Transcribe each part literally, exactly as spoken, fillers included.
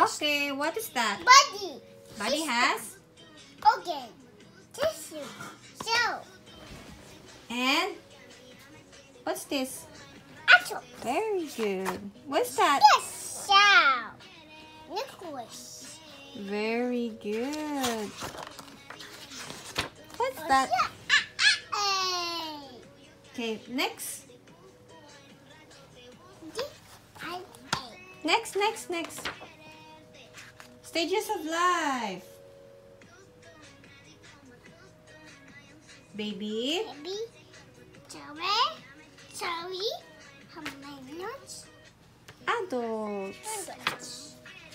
Okay, what is that? Body. Body has? Organ. Tissue. Cell. And? What's this? Atom. Very good. What's that? Yes. Cell. Nucleus. Very good. What's What's that? that? Ah, ah, A. Okay, next. D. I. A. Next, next, next. Stages of life. Baby. Baby. Cherry. Cherry. How many nuts? Adults. Nuggets.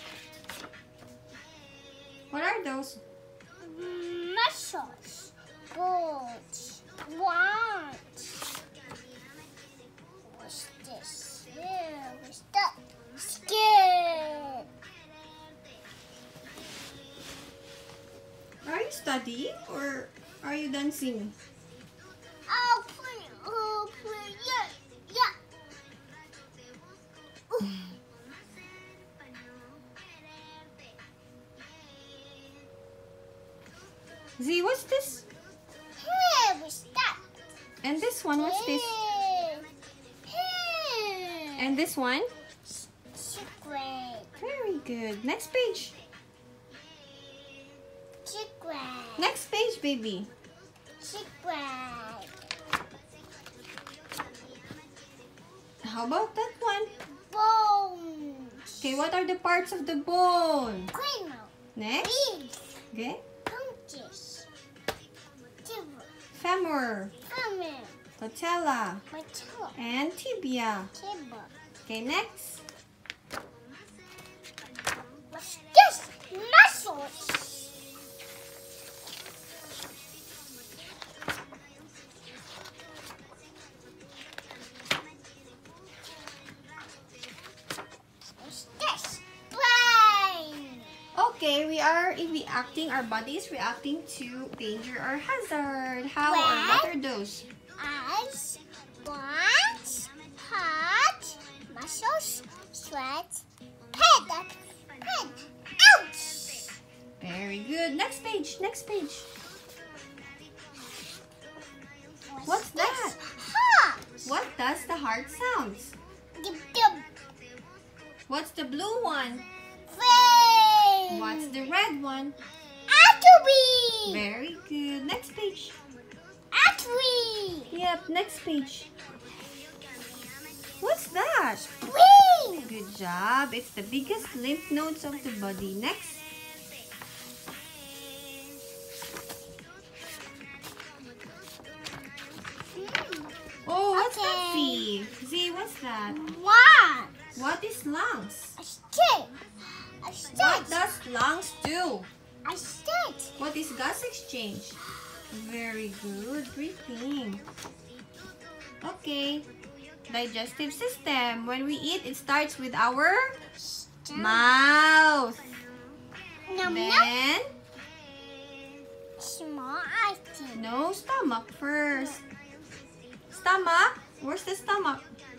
What are those? Muscles. Bones. Wands. What's this? Yeah, what's that? Skin. Are you studying or are you dancing? Oh, please. Oh, please. Yeah. Yeah. Ooh. Z, what's this? Hey, what's that? And this one, what's this? Hey. Hey. And this one? Secret. Very good. Next page. Secret. Next page, baby. Secret. How about that one? Bones. Okay, what are the parts of the bone? Cranial. Next. Ribs. Okay. Punctus. Liver. Femur, Femur. patella, Patella. and tibia. Tibia. Okay, next. What's this? Muscles. What's this? Brain. Okay, we are reacting, our body is reacting to danger or hazard. How or what are those? Eyes, bones, heart, muscles, sweat, head, head, ouch! Very good. Next page, next page. What's that? Heart. What does the heart sounds? Dip, dip. What's the blue one? Vein. What's the red one? Artery. Very good. Next page. Artery. Yep, next page. What's that? Spleen. Good job. It's the biggest lymph nodes of the body. Next. Hmm. Oh, what's that? Okay. Z? Z, what's that? One. What is lungs? A stick. A What stick. does lungs do? A stick. What is gas exchange? Very good. Breathing. Okay. Digestive system. When we eat, it starts with our mouth. Num num. Then, Small item. no, stomach first. Stomach? Where's the stomach?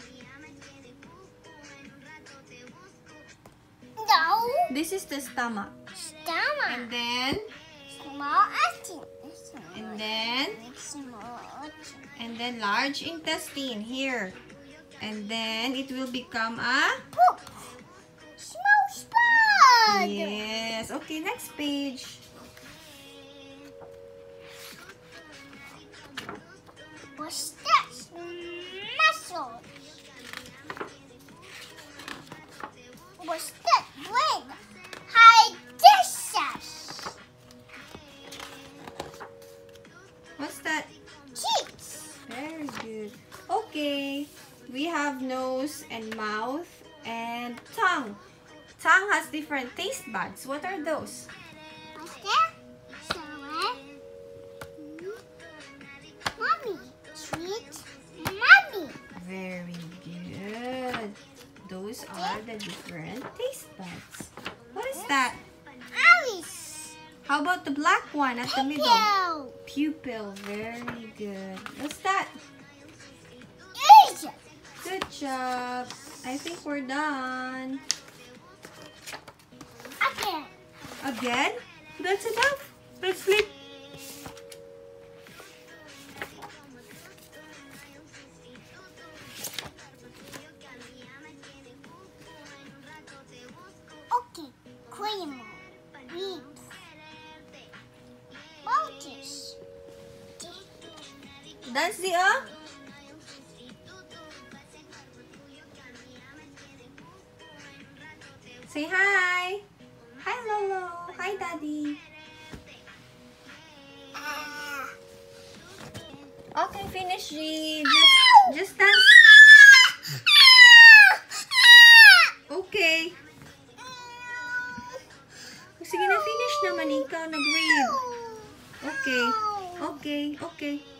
No. This is the stomach. Stomach. And then, Small item. and then, Small item. and then large intestine here. And then it will become a... Poop. Small spot. Yes. Okay, next page. What's this? Muscle. What's that? Brain. Hydatius. What's that? Cheeks. Very good. Okay. We have nose and mouth and tongue. Tongue has different taste buds. What are those? What's that? Sour. Mommy. Sweet. Mommy. Very good. Those are the different taste buds. What is that? Alice. How about the black one at the middle? Pupil. Pupil. Very good. What's that? Ears. Good job. I think we're done. Again? That's enough. Let's sleep. Okay, cream. Read. Voltage. Dance, Zia. Say hi. Hi, Lolo. Hi, Daddy. Ah. Okay, finish, G. Just, just dance. Okay. Sige na, finish naman ikaw. Nag-read. Okay. Okay. Okay.